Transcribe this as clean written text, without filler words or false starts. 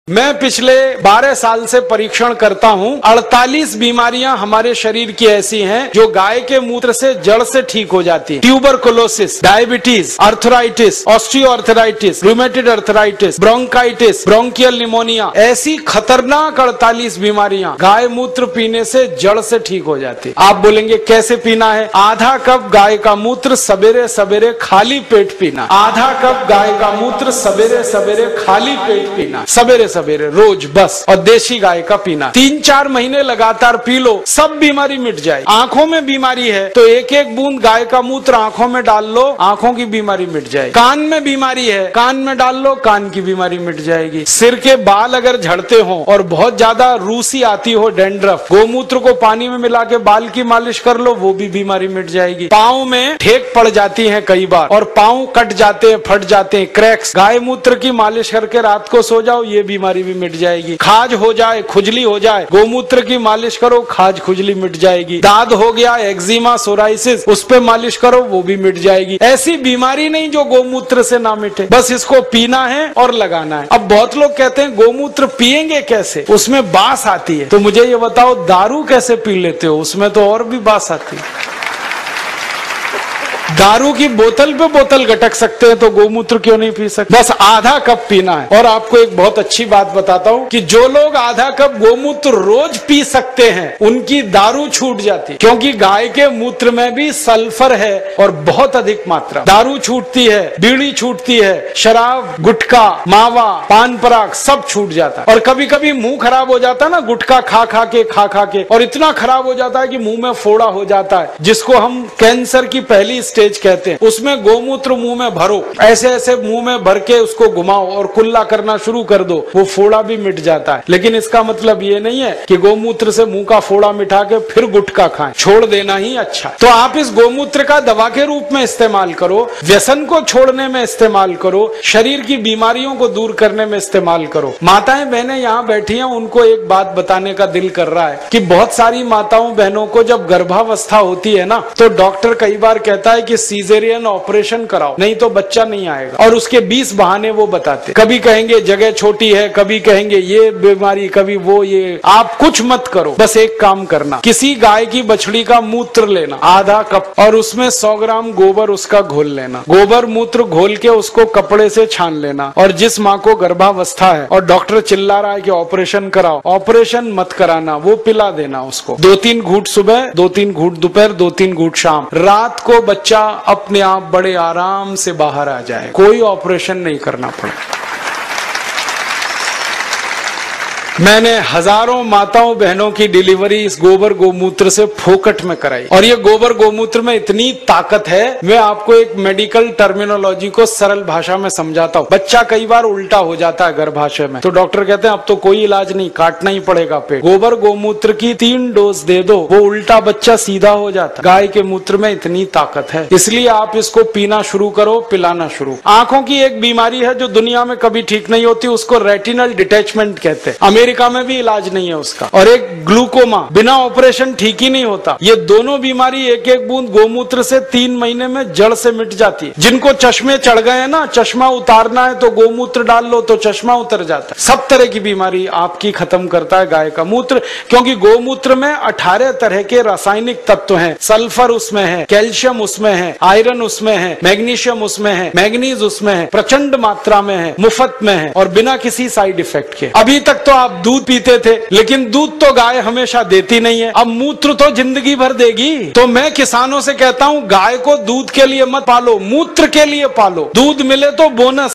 मैं पिछले 12 साल से परीक्षण करता हूं। 48 बीमारियां हमारे शरीर की ऐसी हैं जो गाय के मूत्र से जड़ से ठीक हो जाती है। Tuberculosis, diabetes, arthritis, osteoarthritis, rheumatoid arthritis, bronchitis, bronchial pneumonia, ऐसी खतरनाक 48 बीमारियां गाय मूत्र पीने से जड़ से ठीक हो जाती है। आप बोलेंगे कैसे पीना है? आधा कप गाय का मूत्र सवेरे सवेरे खाली पेट पीना। आधा कप गाय का मूत्र सवेरे सवेरे खाली पेट पीना, सवेरे सवेरे रोज, बस। और देशी गाय का पीना 3-4 महीने लगातार पी लो, सब बीमारी मिट जाए। आंखों में बीमारी है तो एक एक बूंद गाय का मूत्र आंखों में डाल लो, आंखों की बीमारी मिट जाएगी। कान में बीमारी है, कान में डाल लो, कान की बीमारी मिट जाएगी। सिर के बाल अगर झड़ते हो और बहुत ज्यादा रूसी आती हो, डैंड्रफ, गोमूत्र को पानी में मिला के बाल की मालिश कर लो, वो भी बीमारी मिट जाएगी। पाँव में ठेक पड़ जाती है कई बार और पाँव कट जाते हैं, फट जाते हैं, क्रैक्स, गाय मूत्र की मालिश करके रात को सो जाओ, ये बीमारी भी मिट जाएगी। खाज हो जाए, खुजली हो जाए, गोमूत्र की मालिश करो, खाज खुजली मिट जाएगी। दाद हो गया, एक्जिमा, सोराइसिस, उस पे मालिश करो, वो भी मिट जाएगी। ऐसी बीमारी नहीं जो गोमूत्र से ना मिटे, बस इसको पीना है और लगाना है। अब बहुत लोग कहते हैं गोमूत्र पिएंगे कैसे, उसमें बास आती है। तो मुझे ये बताओ, दारू कैसे पी लेते हो? उसमें तो और भी बास आती है। दारू की बोतल पे बोतल गटक सकते हैं तो गोमूत्र क्यों नहीं पी सकते? बस आधा कप पीना है। और आपको एक बहुत अच्छी बात बताता हूं कि जो लोग आधा कप गोमूत्र रोज पी सकते हैं उनकी दारू छूट जाती है, क्योंकि गाय के मूत्र में भी सल्फर है और बहुत अधिक मात्रा। दारू छूटती है, बीड़ी छूटती है, शराब, गुटखा, मावा, पान पराग सब छूट जाता है। और कभी कभी मुंह खराब हो जाता है ना, गुटखा खा खा के, और इतना खराब हो जाता है कि मुंह में फोड़ा हो जाता है, जिसको हम कैंसर की पहली स्टेज कहते हैं। उसमें गोमूत्र मुंह में भरो, ऐसे ऐसे मुंह में भर के उसको घुमाओ और कुल्ला करना शुरू कर दो, वो फोड़ा भी मिट जाता है। लेकिन इसका मतलब ये नहीं है कि गोमूत्र से मुंह का फोड़ा मिटा के फिर गुटखा खाएं, छोड़ देना ही अच्छा। तो आप इस गोमूत्र का दवा के रूप में इस्तेमाल करो, व्यसन को छोड़ने में इस्तेमाल करो, शरीर की बीमारियों को दूर करने में इस्तेमाल करो। माताएं बहनें यहाँ बैठी हैं, उनको एक बात बताने का दिल कर रहा है कि बहुत सारी माताओं बहनों को जब गर्भावस्था होती है ना, तो डॉक्टर कई बार कहता है कि सीजेरियन ऑपरेशन कराओ, नहीं तो बच्चा नहीं आएगा। और उसके 20 बहाने वो बताते, कभी कहेंगे जगह छोटी है, कभी कहेंगे ये बीमारी, कभी वो ये। आप कुछ मत करो, बस एक काम करना, किसी गाय की बछड़ी का मूत्र लेना आधा कप और उसमें 100 ग्राम गोबर उसका घोल लेना। गोबर मूत्र घोल के उसको कपड़े से छान लेना। और जिस माँ को गर्भावस्था है और डॉक्टर चिल्ला रहा है कि ऑपरेशन कराओ, ऑपरेशन मत कराना, वो पिला देना उसको। 2-3 घूंट सुबह, 2-3 घूंट दोपहर, 2-3 घूंट शाम। रात को बच्चा अपने आप बड़े आराम से बाहर आ जाए, कोई ऑपरेशन नहीं करना पड़े। मैंने हजारों माताओं बहनों की डिलीवरी इस गोबर गोमूत्र से फोकट में कराई। और ये गोबर गोमूत्र में इतनी ताकत है, मैं आपको एक मेडिकल टर्मिनोलॉजी को सरल भाषा में समझाता हूँ। बच्चा कई बार उल्टा हो जाता है गर्भाशय में, तो डॉक्टर कहते हैं अब तो कोई इलाज नहीं, काटना ही पड़ेगा पेट। गोबर गोमूत्र की 3 डोज दे दो, वो उल्टा बच्चा सीधा हो जाता है। गाय के मूत्र में इतनी ताकत है, इसलिए आप इसको पीना शुरू करो, पिलाना शुरू। आंखों की एक बीमारी है जो दुनिया में कभी ठीक नहीं होती, उसको रेटिनल डिटैचमेंट कहते हैं। अमेरिका में भी इलाज नहीं है उसका। और एक ग्लूकोमा, बिना ऑपरेशन ठीक ही नहीं होता। ये दोनों बीमारी एक एक बूंद गोमूत्र से 3 महीने में जड़ से मिट जाती है। जिनको चश्मे चढ़ गए हैं ना, चश्मा उतारना है तो गोमूत्र डाल लो तो चश्मा उतर जाता है। सब तरह की बीमारी आपकी खत्म करता है गाय का मूत्र, क्योंकि गोमूत्र में 18 तरह के रासायनिक तत्व हैं। सल्फर उसमें है, कैल्शियम उसमें है, आयरन उसमें है, मैग्नीशियम उसमें है, मैग्नीज उसमें है, प्रचंड मात्रा में है, मुफ्त में है और बिना किसी साइड इफेक्ट के। अभी तक तो आप दूध पीते थे, लेकिन दूध तो गाय हमेशा देती नहीं है, अब मूत्र तो जिंदगी भर देगी। तो मैं किसानों से कहता हूं, गाय को दूध के लिए मत पालो, मूत्र के लिए पालो। दूध मिले तो बोनस।